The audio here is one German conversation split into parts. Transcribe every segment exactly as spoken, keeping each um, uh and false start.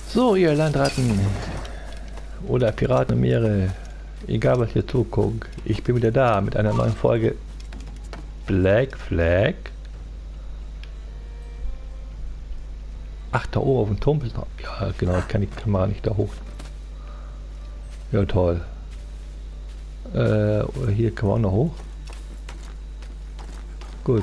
So, ihr Landratten oder Piraten im Meere, egal was ihr zuguckt, ich bin wieder da mit einer neuen Folge Black Flag. Ach, da oben auf dem Turm ist noch. Ja, genau, ich kann die Kamera nicht da hoch. Ja, toll. Äh, oder hier kann man auch noch hoch. Gut.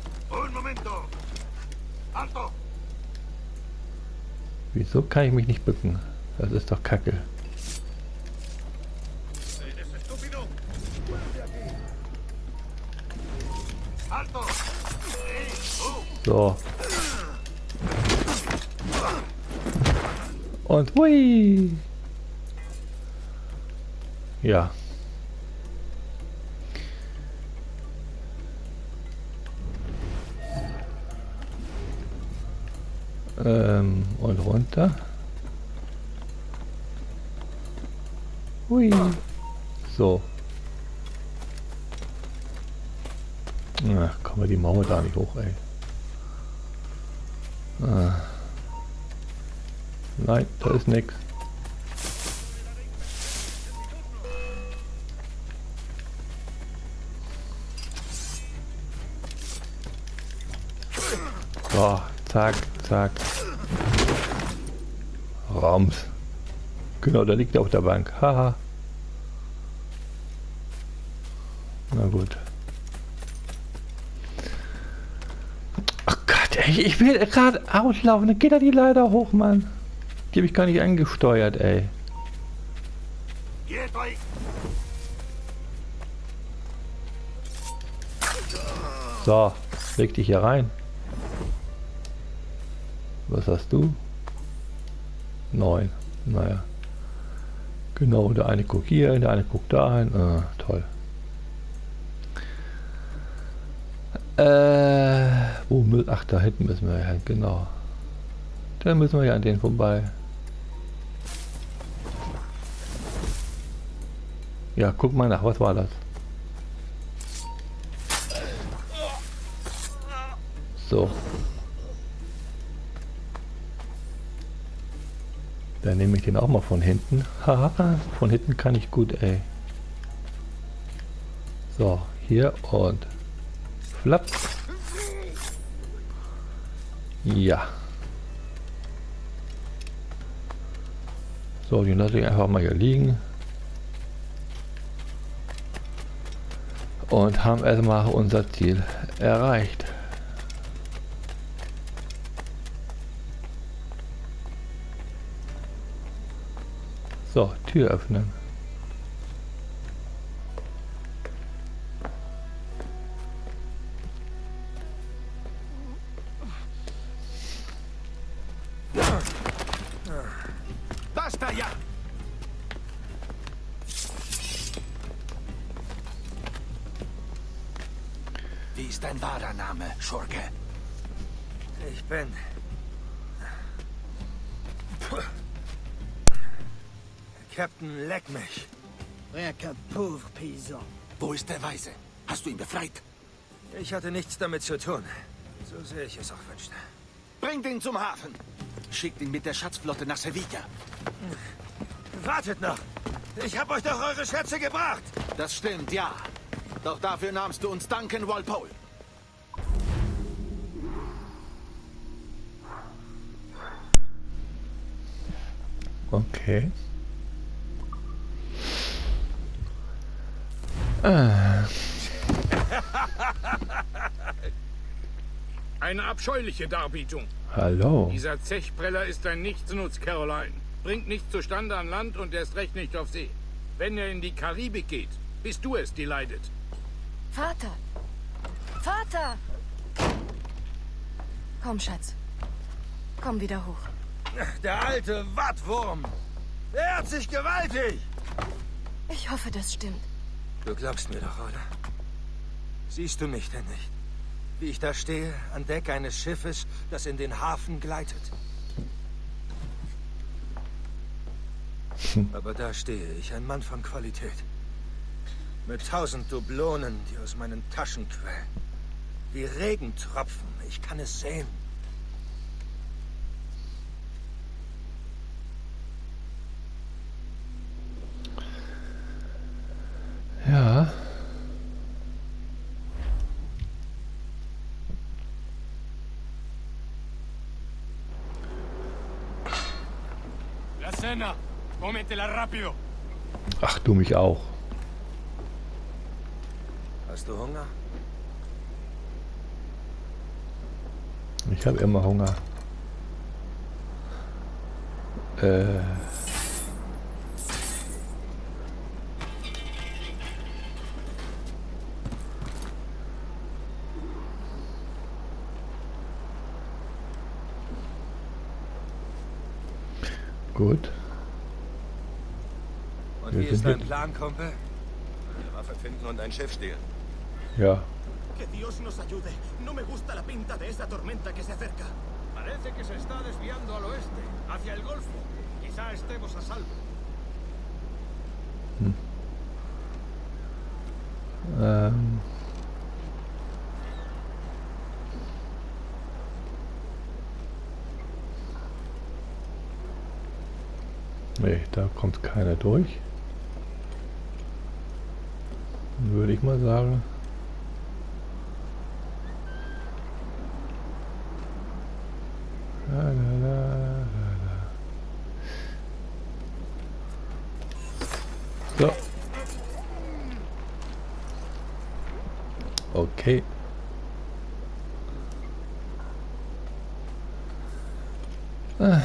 Wieso kann ich mich nicht bücken? Das ist doch Kacke. So. Und hui! Ja. Ähm, und runter. Hui. So. Ach, kommen wir die Mauer da nicht hoch, ey. Ah. Nein, da ist nichts. So, zack, zack. Rams. Genau, da liegt er auf der Bank. Haha. Na gut. Oh Gott, ey, ich will gerade auslaufen. Dann geht da die Leiter hoch, Mann. Die habe ich gar nicht angesteuert, ey. So, leg dich hier rein. Was hast du? Neun. Naja. Genau, der eine guckt hier, der eine guckt dahin. Ah, toll. Äh, wo müssen, ach, da hinten müssen wir ja, genau. Da müssen wir ja an denen vorbei. Ja, guck mal nach, was war das? So. Dann nehme ich den auch mal von hinten. Haha, von hinten kann ich gut, ey. So, hier und flapp. Ja. So, den lasse ich einfach mal hier liegen. Und haben erstmal unser Ziel erreicht. So, Tür öffnen. Basta ja! Wie ist dein wahrer Name, Schurke? Ich bin... Captain Leck mich. Pauvre Paysan. Wo ist der Weise? Hast du ihn befreit? Ich hatte nichts damit zu tun. So sehr ich es auch wünschte. Bringt ihn zum Hafen. Schickt ihn mit der Schatzflotte nach Sevilla. Wartet noch. Ich habe euch doch eure Schätze gebracht. Das stimmt, ja. Doch dafür nahmst du uns Duncan Walpole. Okay. Ah. Eine abscheuliche Darbietung. Hallo. Dieser Zechpreller ist ein Nichtsnutz, Caroline. Bringt nichts zustande an Land und erst recht nicht auf See. Wenn er in die Karibik geht, bist du es, die leidet. Vater! Vater! Komm, Schatz. Komm wieder hoch. Der alte Wattwurm. Er hat sich gewaltig. Ich hoffe, das stimmt. Du glaubst mir doch, oder? Siehst du mich denn nicht? Wie ich da stehe, an Deck eines Schiffes, das in den Hafen gleitet. Aber da stehe ich, ein Mann von Qualität. Mit tausend Dublonen, die aus meinen Taschen quellen. Wie Regentropfen, ich kann es sehen. Männer. Cómetela rápido. Ach, du mich auch. Hast du Hunger? Ich habe immer Hunger. Äh. Gut. Und Wir wie ist sind dein jetzt- Plan, Kumpel? Eine Waffe finden und ein Schiff stehlen. Ja. Que Dios nos ayude. No me gusta la pinta de esa tormenta que se acerca. Parece que se está desviando al oeste, hacia el Golfo. Quizá estemos a salvo. Ähm. Nee, da kommt keiner durch. Würde ich mal sagen. La, la, la, la, la. So. Okay. Ah.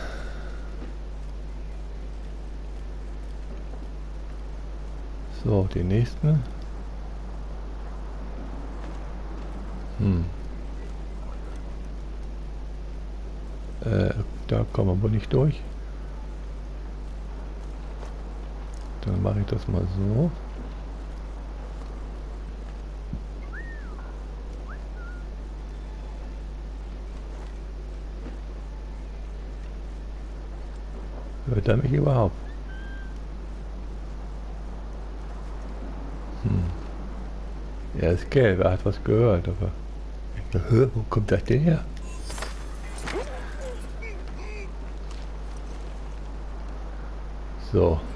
So, die nächsten. Hm. Äh, da kommen wir wohl nicht durch. Dann mache ich das mal so. Hört er mich überhaupt? Hm. Er ist gelb, er hat was gehört, aber... Hä, wo kommt das denn her? So.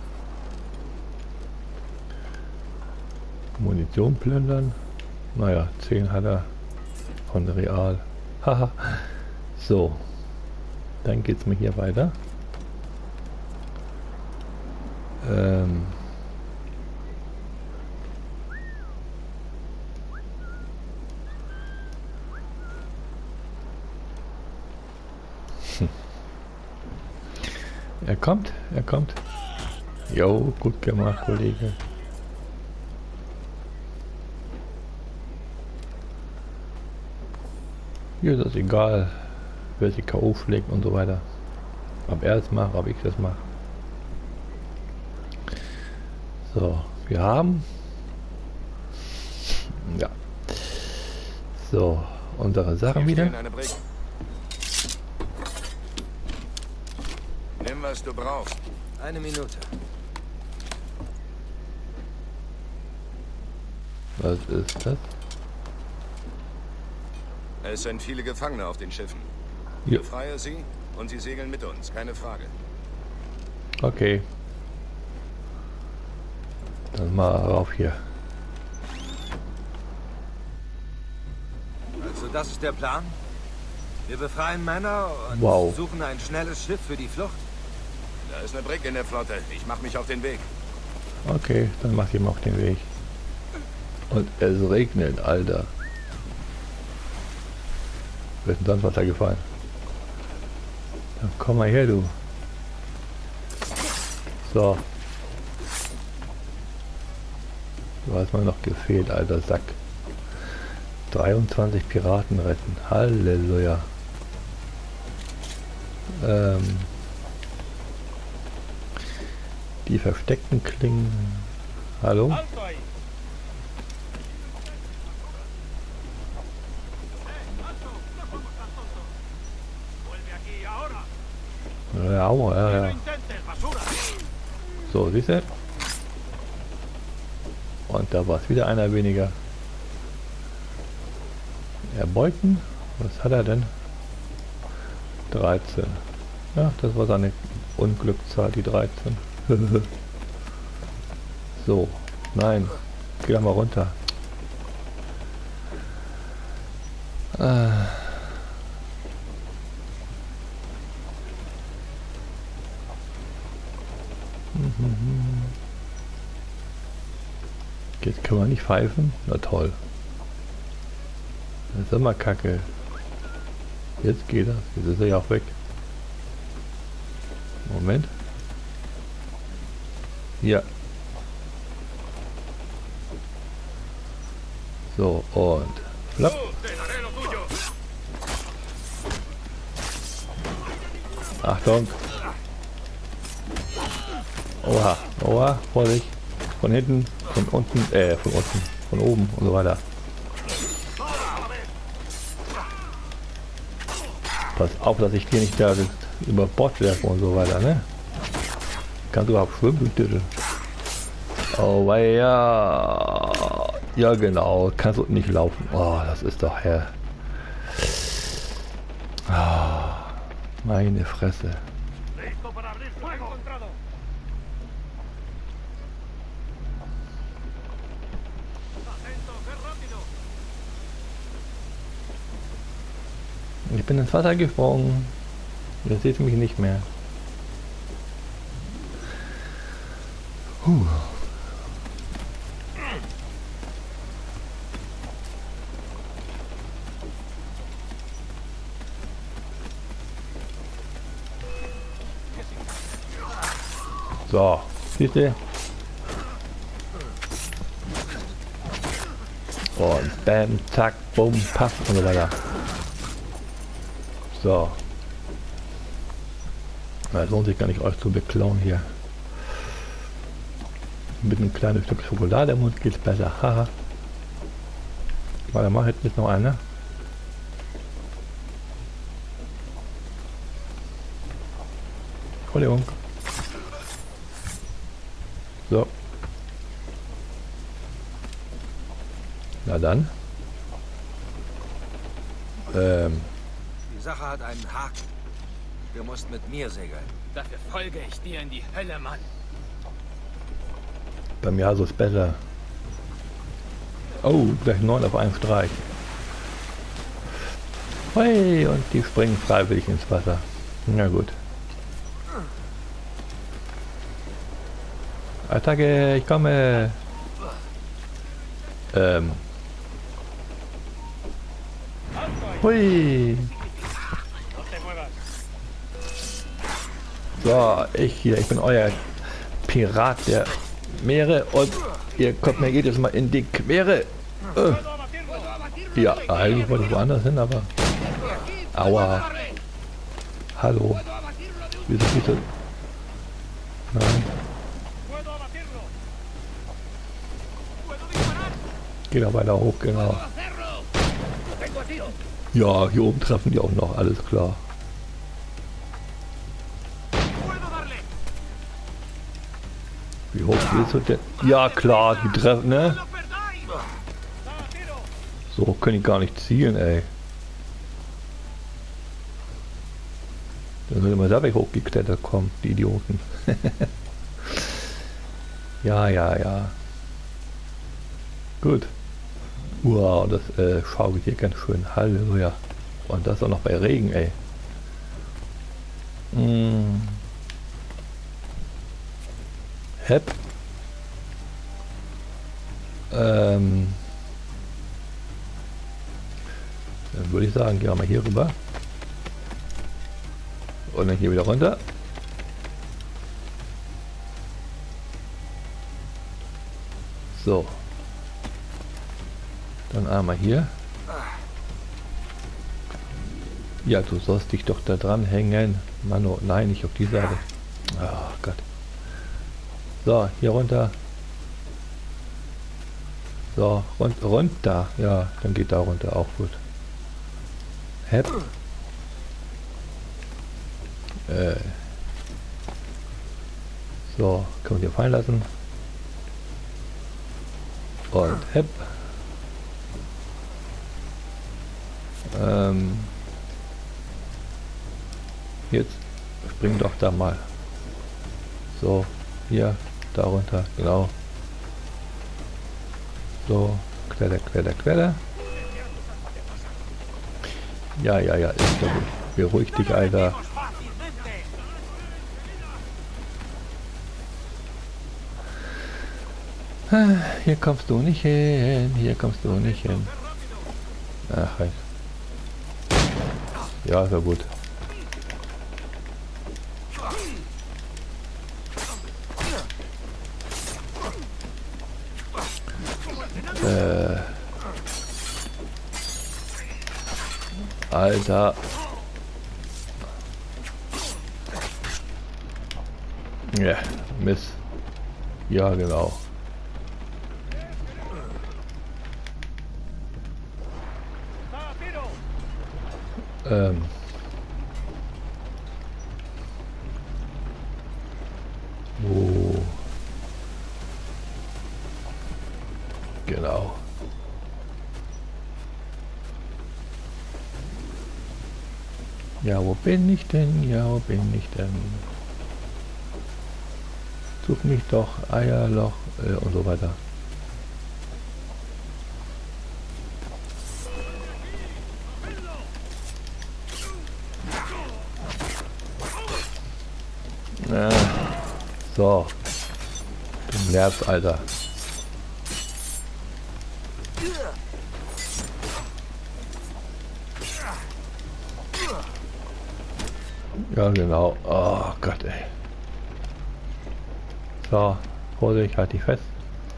Munition plündern. Naja, zehn hat er von Real. Haha. So. Dann geht's mir hier weiter. Ähm. Hm. Er kommt, er kommt. Jo, gut gemacht, Kollege. Hier ist es egal, wer sich K O schlägt und so weiter. Ob er es macht, ob ich das mache. So, wir haben... Ja. So, unsere Sachen Hier wieder. stehen eine Brick. Nimm, was du brauchst. Eine Minute. Was ist das? Es sind viele Gefangene auf den Schiffen. Ja. Befreie sie und sie segeln mit uns, keine Frage. Okay. Dann mal rauf hier. Also das ist der Plan? Wir befreien Männer und Wow. suchen ein schnelles Schiff für die Flucht? Da ist eine Brick in der Flotte. Ich mache mich auf den Weg. Okay, dann mach ich mal auf den Weg. Und es regnet, Alter. Wer ist denn sonst Wasser gefallen? Dann komm mal her, du. So. Du hast mir noch gefehlt, alter Sack. dreiundzwanzig Piraten retten. Halleluja. Ähm. Die versteckten Klingen. Hallo? Ja, ja, ja. So, siehst du? Und da war es wieder einer weniger. Erbeuten? Was hat er denn? dreizehn. Ja, das war seine Unglückszahl, die dreizehn. So, nein. Geh doch mal runter. Äh. Jetzt kann man nicht pfeifen? Na toll. Das ist immer kacke. Jetzt geht das. Jetzt ist er ja auch weg. Moment. Ja. So, und flapp. Achtung. Oha, oha, Vorsicht. Von hinten, von unten, äh, von unten, von oben und so weiter. Pass auf, dass ich dir nicht da über Bord werfe und so weiter, ne? Kannst du überhaupt schwimmen, du Dürre? Oh, ja. Ja, genau. Kannst du nicht laufen. Oh, das ist doch her. Oh, meine Fresse. Ich bin ins Wasser gesprungen. Jetzt seht ihr mich nicht mehr. Huh. So, siehst du? Und bam, zack, bumm, paff und so weiter. So. Es lohnt sich gar nicht, euch zu beklauen hier. Mit einem kleinen Stück Schokolade im Mund geht's besser. Haha. Warte mal, jetzt ist noch einer. Entschuldigung. So. Na dann. Ähm. Die Sache hat einen Haken. Du musst mit mir segeln. Dafür folge ich dir in die Hölle, Mann. Bei mir also ist besser. Oh, gleich neun auf einen Streich. Hey, und die springen freiwillig ins Wasser. Na gut. Attacke, ich komme. Ähm. Hui. So, ich hier, ich bin euer Pirat der Meere und ihr kommt mir jedes Mal in die Quere. Äh. Ja, eigentlich wollte ich woanders hin, aber... Aua. Hallo. Wieso bitte? Nein. Geht da weiter hoch, genau. Ja, hier oben treffen die auch noch, alles klar. Wie hoch willst du denn? Ja klar, die treffen, ne? So hoch können die gar nicht zielen, ey. Dann würde man selber hochgeklettert kommen, die Idioten. Ja, ja, ja. Gut. Wow, das äh, schaukelt hier ganz schön. Halleluja. Und das auch noch bei Regen, ey. Mm. Hep. Ähm. Dann würde ich sagen, gehen wir mal hier rüber. Und dann hier wieder runter. So. Dann einmal hier. Ja, du sollst dich doch da dran hängen. Mano, nein, nicht auf die Seite. Oh Gott. So, hier runter. So, rund, runter. Ja, dann geht da runter auch gut. Hep. Äh. So, können wir hier fallen lassen. Und hep. Ähm. Jetzt spring doch da mal. So, hier, da runter, genau. So, kletter, kletter, kletter. Ja, ja, ja, ist doch gut. Beruhig dich, Alter. Hier kommst du nicht hin, hier kommst du nicht hin. Ach, halt. Ja, ist ja gut. Äh. Alter. Ja, Mist. Ja, genau. Ähm. Oh. Genau. Ja, wo bin ich denn? Ja, wo bin ich denn? Such mich doch, Eierloch äh, und so weiter. Äh, so. Du lernst, Alter. Ja, genau. Oh Gott, ey. So, Vorsicht, halt dich fest.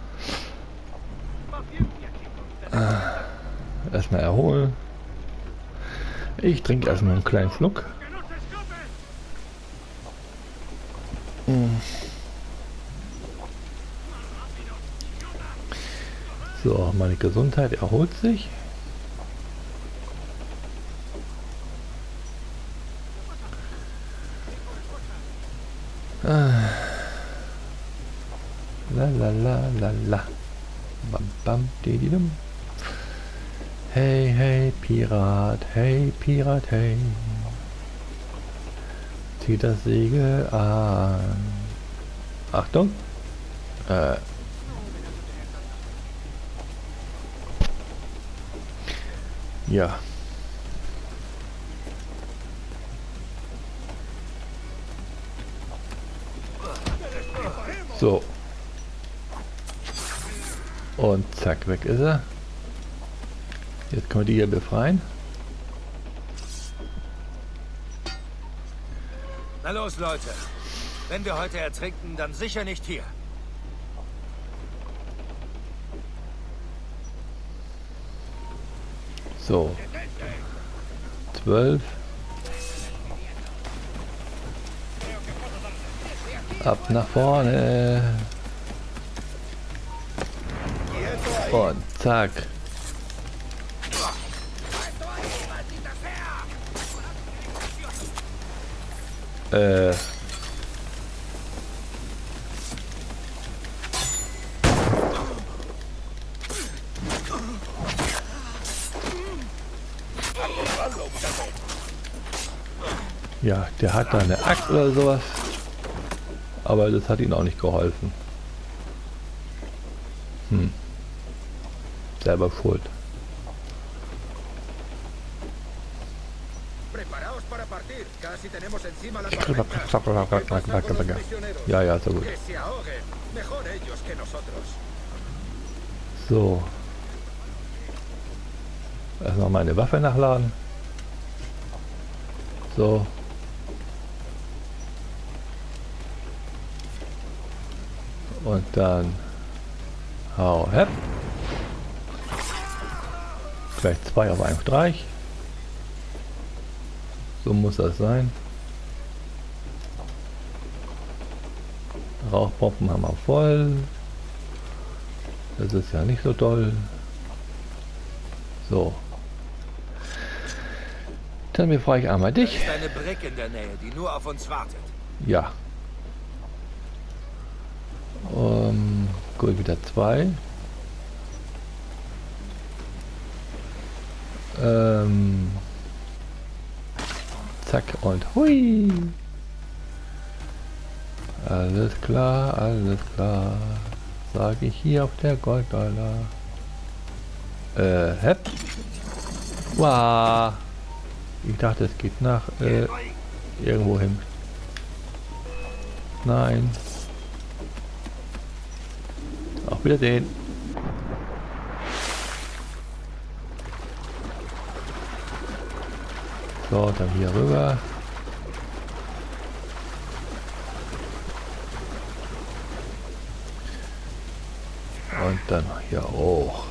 Äh, erstmal erholen. Ich trinke erstmal einen kleinen Schluck. So, meine Gesundheit erholt sich. Ah. La la la la la. Bam bam dididum. Hey hey Pirat, hey Pirat, hey. Zieh das Segel an. Achtung. Äh. Ja. So. Und zack, weg ist er. Jetzt können wir die hier befreien. Na los, Leute. Wenn wir heute ertrinken, dann sicher nicht hier. So. Zwölf. Ab nach vorne. Und zack. Äh. Ja, der hat da eine Axt oder sowas. Aber das hat ihm auch nicht geholfen. Hm. Selber schuld. Ja, ja, so gut. So. Erstmal meine Waffe nachladen. So. Und dann hau hepp. Gleich zwei auf einen Streich. So muss das sein. Rauchpumpen haben wir voll. Das ist ja nicht so toll. So. Dann befreie ich einmal dich. Da ist eine Brick in der Nähe, die nur auf uns wartet. Ja. Um, gut, wieder zwei. Ähm, zack und hui. Alles klar, alles klar. Sage ich hier auf der Golddollar. Äh, hepp. Wow. Ich dachte, es geht nach äh, irgendwo hin. Nein. Ach, Auf Wiedersehen. So, dann hier rüber. Und dann hier hoch.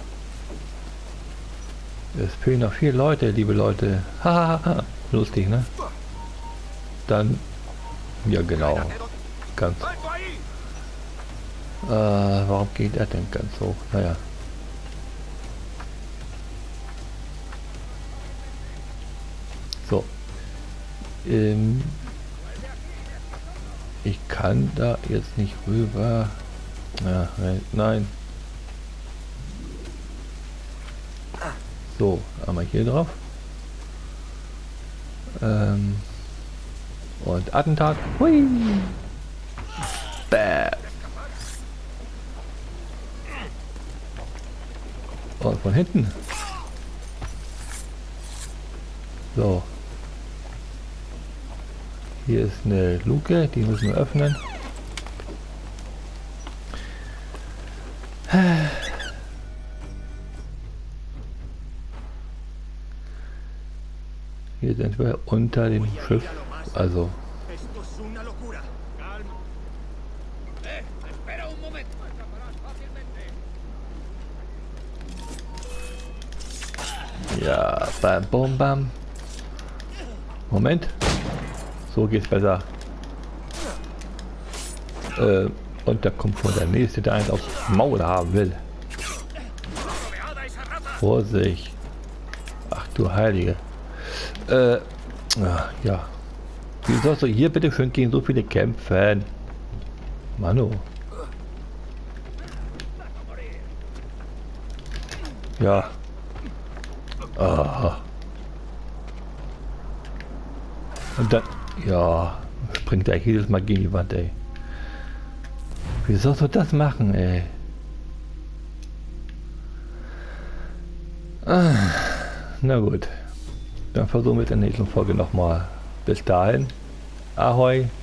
Es fehlen noch vier Leute, liebe Leute. Hahaha. Lustig, ne? Dann, ja genau. Ganz. Äh, warum geht er denn ganz hoch? Naja. So. Ähm, ich kann da jetzt nicht rüber. Ja, nein. So, einmal hier drauf. Ähm, und Attentat. Hui. Bäh. Und von hinten. So. Hier ist eine Luke, die müssen wir öffnen. Hier sind wir unter dem Schiff, also ja, bam, bam, bam. Moment, so geht's besser. Äh, und da kommt schon der nächste, der einen aufs Maul haben will. Vorsicht! Ach du Heilige! Äh, ja. Wie sollst du hier bitte schön gegen so viele kämpfen? Mano. Ja. Aha. Und dann, ja, springt er jedes Mal gegen die Wand, ey. Wie sollst du das machen, ey? Ah, na gut. Dann versuchen wir in der nächsten Folge nochmal. Bis dahin. Ahoi.